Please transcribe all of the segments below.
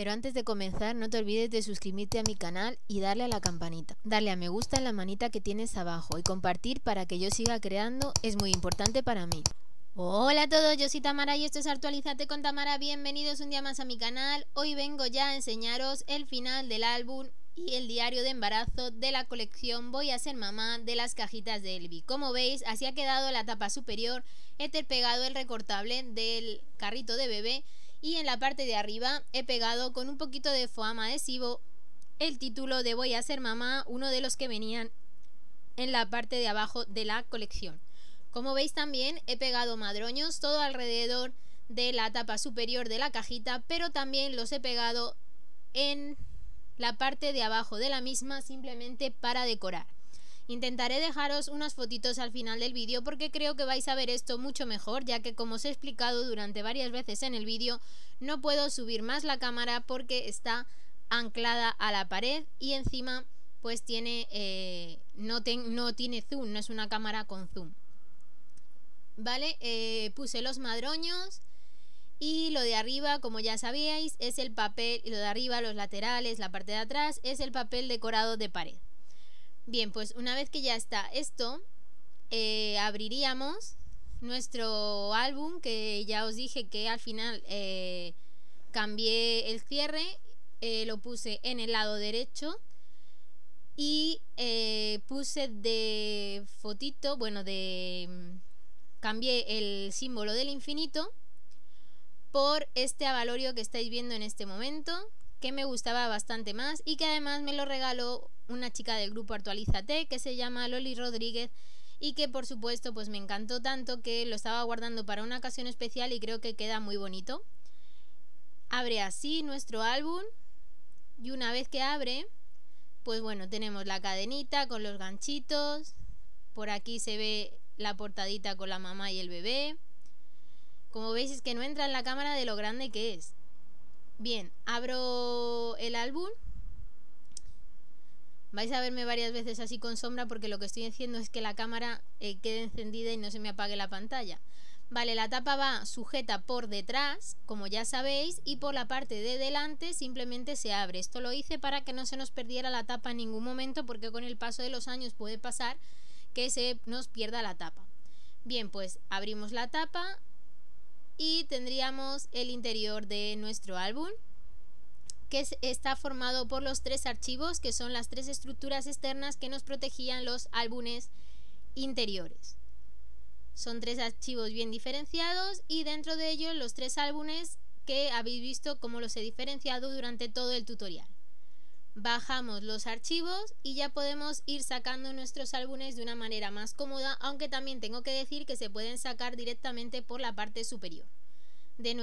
Pero antes de comenzar, no te olvides de suscribirte a mi canal y darle a la campanita. Darle a me gusta en la manita que tienes abajo y compartir para que yo siga creando es muy importante para mí. Hola a todos, yo soy Tamara y esto es Actualízate con Tamara. Bienvenidos un día más a mi canal. Hoy vengo ya a enseñaros el final del álbum y el diario de embarazo de la colección Voy a ser mamá de las cajitas de Elvi. Como veis, así ha quedado la tapa superior. He pegado el recortable del carrito de bebé y en la parte de arriba he pegado con un poquito de foam adhesivo el título de Voy a ser mamá, uno de los que venían en la parte de abajo de la colección. Como veis, también he pegado madroños todo alrededor de la tapa superior de la cajita, pero también los he pegado en la parte de abajo de la misma, simplemente para decorar. Intentaré dejaros unas fotitos al final del vídeo porque creo que vais a ver esto mucho mejor, ya que, como os he explicado durante varias veces en el vídeo, no puedo subir más la cámara porque está anclada a la pared y encima pues tiene no tiene zoom, no es una cámara con zoom. Vale, puse los madroños y lo de arriba, como ya sabíais, es el papel, y lo de arriba, los laterales, la parte de atrás, es el papel decorado de pared. Bien, pues una vez que ya está esto, abriríamos nuestro álbum, que ya os dije que al final cambié el cierre, lo puse en el lado derecho y puse de fotito, bueno, cambié el símbolo del infinito por este avalorio que estáis viendo en este momento, que me gustaba bastante más y que además me lo regaló una chica del grupo Actualízate que se llama Loli Rodríguez y que por supuesto pues me encantó tanto que lo estaba guardando para una ocasión especial y creo que queda muy bonito. Abre así nuestro álbum y una vez que abre, pues bueno, tenemos la cadenita con los ganchitos, por aquí se ve la portadita con la mamá y el bebé. Como veis, es que no entra en la cámara de lo grande que es. Bien, abro el álbum. Vais a verme varias veces así con sombra porque lo que estoy haciendo es que la cámara quede encendida y no se me apague la pantalla. Vale, la tapa va sujeta por detrás, como ya sabéis, y por la parte de delante simplemente se abre. Esto lo hice para que no se nos perdiera la tapa en ningún momento, porque con el paso de los años puede pasar que se nos pierda la tapa. Bien, pues abrimos la tapa y tendríamos el interior de nuestro álbum, que está formado por los tres archivos, que son las tres estructuras externas que nos protegían los álbumes interiores. Son tres archivos bien diferenciados y dentro de ellos los tres álbumes que habéis visto cómo los he diferenciado durante todo el tutorial. Bajamos los archivos y ya podemos ir sacando nuestros álbumes de una manera más cómoda, aunque también tengo que decir que se pueden sacar directamente por la parte superior de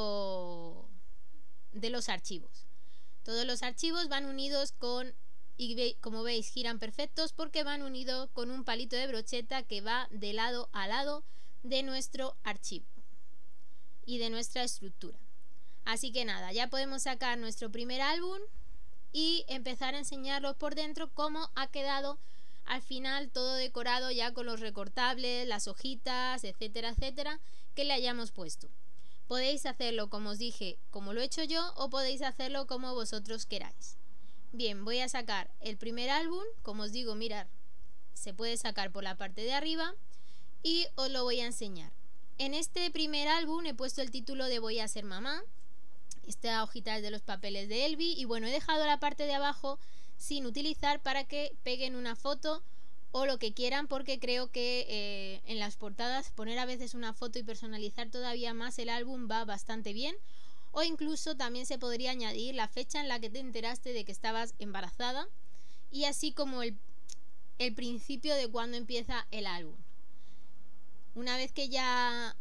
los archivos. Todos los archivos van unidos y como veis giran perfectos porque van unidos con un palito de brocheta que va de lado a lado de nuestro archivo y de nuestra estructura. Así que nada, ya podemos sacar nuestro primer álbum y empezar a enseñaros por dentro cómo ha quedado al final todo decorado ya con los recortables, las hojitas, etcétera, etcétera, que le hayamos puesto. Podéis hacerlo, como os dije, como lo he hecho yo, o podéis hacerlo como vosotros queráis. Bien, voy a sacar el primer álbum. Como os digo, mirad, se puede sacar por la parte de arriba y os lo voy a enseñar. En este primer álbum he puesto el título de Voy a ser mamá. Esta hojita es de los papeles de Elvi y bueno, he dejado la parte de abajo sin utilizar para que peguen una foto o lo que quieran, porque creo que en las portadas poner a veces una foto y personalizar todavía más el álbum va bastante bien. O incluso también se podría añadir la fecha en la que te enteraste de que estabas embarazada y así como el principio de cuando empieza el álbum. Una vez que ya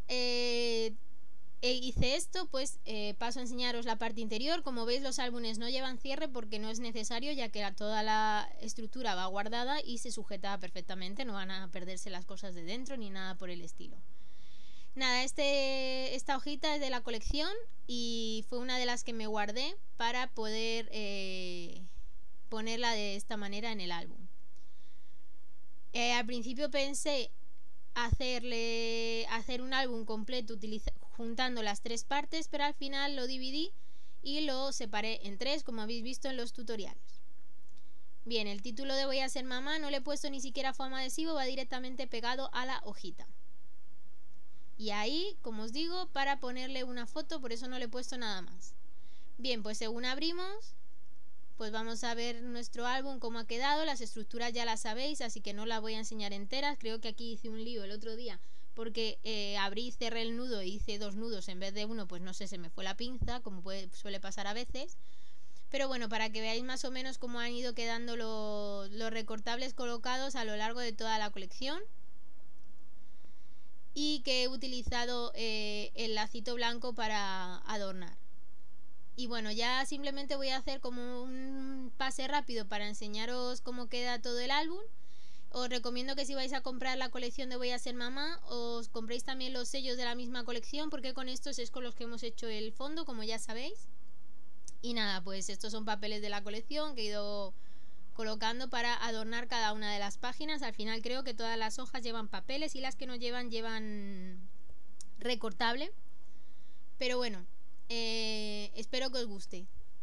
hice esto, pues paso a enseñaros la parte interior. Como veis, los álbumes no llevan cierre porque no es necesario, ya que toda la estructura va guardada y se sujeta perfectamente, no van a perderse las cosas de dentro ni nada por el estilo. Nada, esta hojita es de la colección y fue una de las que me guardé para poder ponerla de esta manera en el álbum. Al principio pensé hacer un álbum completo juntando las tres partes, pero al final lo dividí y lo separé en 3, como habéis visto en los tutoriales. Bien, el título de Voy a ser mamá no le he puesto ni siquiera foam adhesivo, va directamente pegado a la hojita. Y ahí, como os digo, para ponerle una foto, por eso no le he puesto nada más. Bien, pues según abrimos, pues vamos a ver nuestro álbum, cómo ha quedado. Las estructuras ya las sabéis, así que no las voy a enseñar enteras. Creo que aquí hice un lío el otro día porque abrí y cerré el nudo e hice 2 nudos en vez de uno, pues no sé, se me fue la pinza, como suele pasar a veces. Pero bueno, para que veáis más o menos cómo han ido quedando los recortables colocados a lo largo de toda la colección. Y que he utilizado el lacito blanco para adornar. Y bueno, ya simplemente voy a hacer como un pase rápido para enseñaros cómo queda todo el álbum. Os recomiendo que si vais a comprar la colección de Voy a ser mamá, os compréis también los sellos de la misma colección, porque con estos es con los que hemos hecho el fondo, como ya sabéis. Y nada, pues estos son papeles de la colección que he ido colocando para adornar cada una de las páginas. Al final creo que todas las hojas llevan papeles y las que no llevan recortable. Pero bueno, espero que os guste.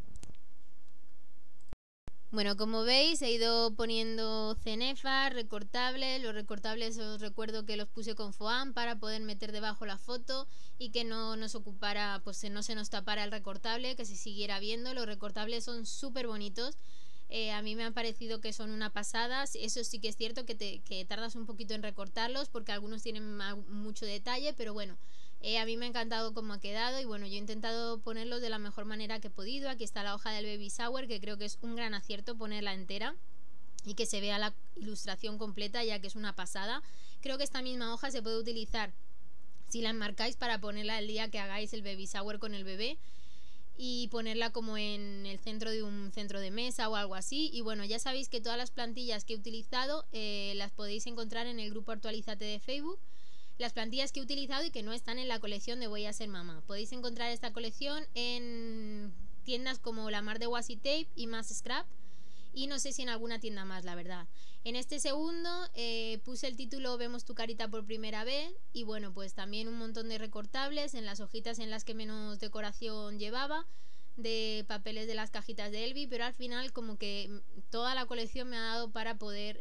Bueno, como veis he ido poniendo cenefas, recortables. Los recortables os recuerdo que los puse con foam para poder meter debajo la foto y que no nos ocupara, pues no se nos tapara el recortable, que se siguiera viendo. Los recortables son súper bonitos. A mí me han parecido que son una pasada. Eso sí que es cierto que tardas un poquito en recortarlos porque algunos tienen mucho detalle, pero bueno, a mí me ha encantado cómo ha quedado y bueno, yo he intentado ponerlos de la mejor manera que he podido. Aquí está la hoja del baby shower, que creo que es un gran acierto ponerla entera y que se vea la ilustración completa, ya que es una pasada. Creo que esta misma hoja se puede utilizar si la enmarcáis para ponerla el día que hagáis el baby shower con el bebé y ponerla como en el centro de un centro de mesa o algo así. Y bueno, ya sabéis que todas las plantillas que he utilizado las podéis encontrar en el grupo Actualízate de Facebook. Las plantillas que he utilizado y que no están en la colección de Voy a ser mamá. Podéis encontrar esta colección en tiendas como La Mar de Washi Tape y Más Scrap. Y no sé si en alguna tienda más, la verdad. En este segundo puse el título Vemos tu carita por primera vez. Y bueno, pues también un montón de recortables en las hojitas en las que menos decoración llevaba, de papeles de las cajitas de Elvi. Pero al final como que toda la colección me ha dado para poder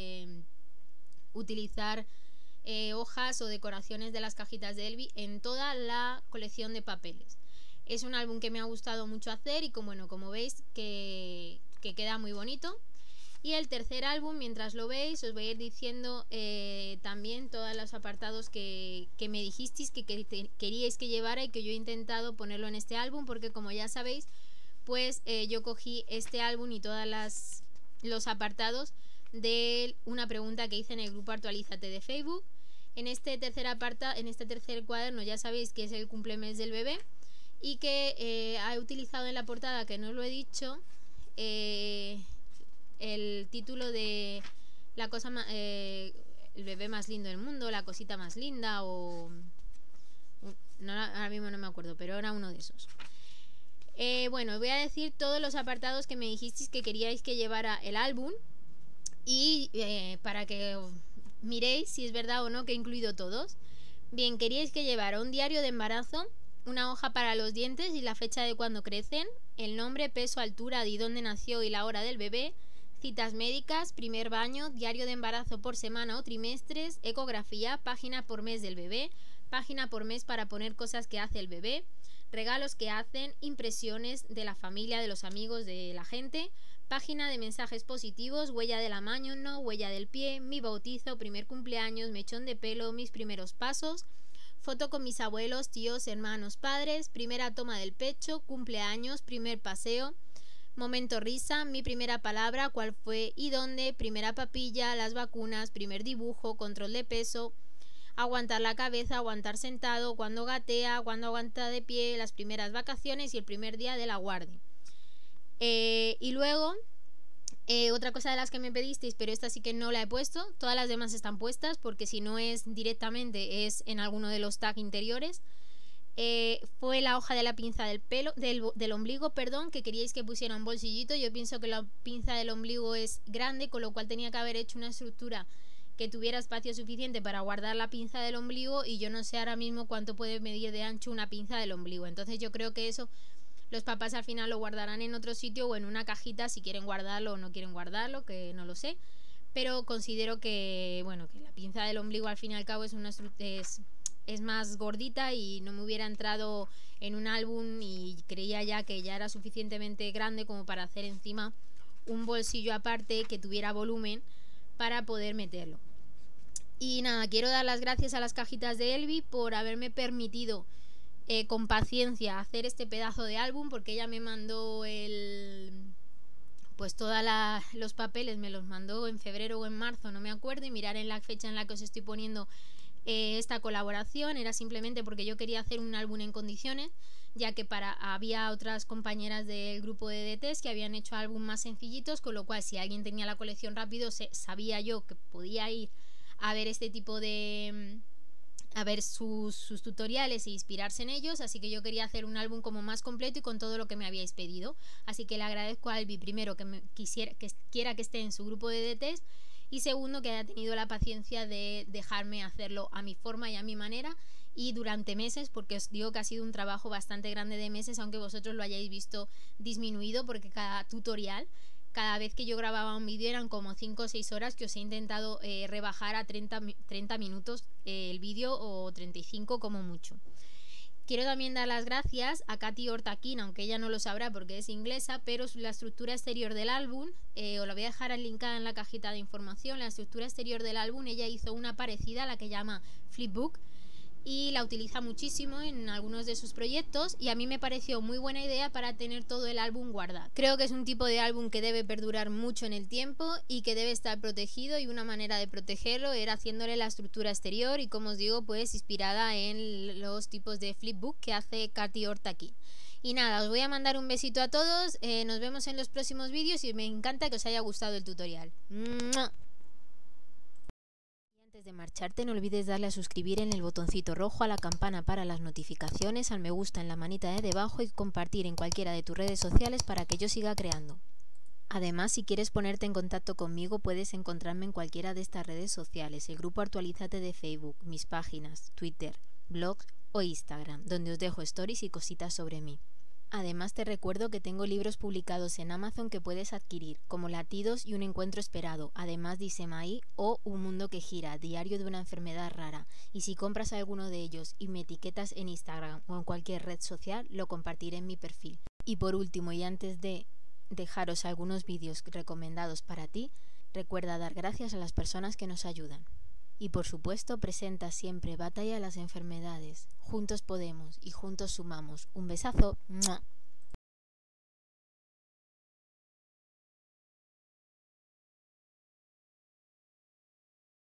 utilizar hojas o decoraciones de las cajitas de Elvi en toda la colección de papeles. Es un álbum que me ha gustado mucho hacer y como veis que queda muy bonito. Y el tercer álbum, mientras lo veis, os voy a ir diciendo también todos los apartados que me dijisteis que queríais que llevara y que yo he intentado ponerlo en este álbum, porque como ya sabéis, pues yo cogí este álbum y todos los apartados de una pregunta que hice en el grupo Actualízate de Facebook. En este tercer cuaderno ya sabéis que es el cumplemes del bebé y que he utilizado en la portada, que no os lo he dicho, el título de la cosa el bebé más lindo del mundo, la cosita más linda o... No, ahora mismo no me acuerdo, pero era uno de esos. Bueno, voy a decir todos los apartados que me dijisteis que queríais que llevara el álbum y para que miréis si es verdad o no que he incluido todos. Bien, queríais que llevara un diario de embarazo, una hoja para los dientes y la fecha de cuando crecen, el nombre, peso, altura, de dónde nació y la hora del bebé, citas médicas, primer baño, diario de embarazo por semana o trimestres, ecografía, página por mes del bebé, página por mes para poner cosas que hace el bebé, regalos que hacen, impresiones de la familia, de los amigos, de la gente, página de mensajes positivos, huella de la mano, huella del pie, mi bautizo, primer cumpleaños, mechón de pelo, mis primeros pasos, foto con mis abuelos, tíos, hermanos, padres, primera toma del pecho, cumpleaños, primer paseo, momento risa, mi primera palabra, cuál fue y dónde, primera papilla, las vacunas, primer dibujo, control de peso, aguantar la cabeza, aguantar sentado, cuando gatea, cuando aguanta de pie, las primeras vacaciones y el primer día de la guardia. Y luego otra cosa de las que me pedisteis, pero esta sí que no la he puesto, todas las demás están puestas porque si no es directamente es en alguno de los tags interiores. Fue la hoja de la pinza del pelo, del ombligo, perdón, que queríais que pusiera un bolsillito. Yo pienso que la pinza del ombligo es grande, con lo cual tenía que haber hecho una estructura que tuviera espacio suficiente para guardar la pinza del ombligo, y yo no sé ahora mismo cuánto puede medir de ancho una pinza del ombligo. Entonces yo creo que eso Los papás al final lo guardarán en otro sitio o en una cajita si quieren guardarlo o no quieren guardarlo, que no lo sé. Pero considero que, bueno, que la pinza del ombligo al fin y al cabo es más gordita y no me hubiera entrado en un álbum, y creía ya que ya era suficientemente grande como para hacer encima un bolsillo aparte que tuviera volumen para poder meterlo. Y nada, quiero dar las gracias a las cajitas de Elvi por haberme permitido con paciencia hacer este pedazo de álbum, porque ella me mandó pues todos los papeles, me los mandó en febrero o en marzo, no me acuerdo, y mirar en la fecha en la que os estoy poniendo esta colaboración era simplemente porque yo quería hacer un álbum en condiciones, ya que había otras compañeras del grupo de DTs que habían hecho álbum más sencillitos, con lo cual si alguien tenía la colección rápido, sabía yo que podía ir a ver este tipo de a ver sus tutoriales e inspirarse en ellos. Así que yo quería hacer un álbum como más completo y con todo lo que me habíais pedido. Así que le agradezco a Albi, primero, que quiera que esté en su grupo de DTs, y segundo, que haya tenido la paciencia de dejarme hacerlo a mi forma y a mi manera y durante meses, porque os digo que ha sido un trabajo bastante grande de meses, aunque vosotros lo hayáis visto disminuido, porque cada tutorial, cada vez que yo grababa un vídeo eran como 5 o 6 horas, que os he intentado rebajar a 30 minutos el vídeo, o 35 como mucho. Quiero también dar las gracias a Katy Ortaquín, aunque ella no lo sabrá porque es inglesa, pero la estructura exterior del álbum, os la voy a dejar linkada en la cajita de información. La estructura exterior del álbum, ella hizo una parecida a la que llama Flipbook, y la utiliza muchísimo en algunos de sus proyectos, y a mí me pareció muy buena idea para tener todo el álbum guardado. Creo que es un tipo de álbum que debe perdurar mucho en el tiempo y que debe estar protegido, y una manera de protegerlo era haciéndole la estructura exterior, y como os digo, pues inspirada en los tipos de flipbook que hace Katy Ortaquín. Y nada, os voy a mandar un besito a todos, nos vemos en los próximos vídeos y me encanta que os haya gustado el tutorial. ¡Mua! Antes de marcharte, no olvides darle a suscribir en el botoncito rojo, a la campana para las notificaciones, al me gusta en la manita de debajo y compartir en cualquiera de tus redes sociales para que yo siga creando. Además, si quieres ponerte en contacto conmigo, puedes encontrarme en cualquiera de estas redes sociales: el grupo Actualízate de Facebook, mis páginas, Twitter, blogs o Instagram, donde os dejo stories y cositas sobre mí. Además, te recuerdo que tengo libros publicados en Amazon que puedes adquirir, como Latidos y un encuentro esperado, además de Isemaí o Un mundo que gira, diario de una enfermedad rara. Y si compras alguno de ellos y me etiquetas en Instagram o en cualquier red social, lo compartiré en mi perfil. Y por último, y antes de dejaros algunos vídeos recomendados para ti, recuerda dar gracias a las personas que nos ayudan. Y por supuesto, presenta siempre Batalla a las enfermedades. Juntos podemos y juntos sumamos. Un besazo. ¡Mua!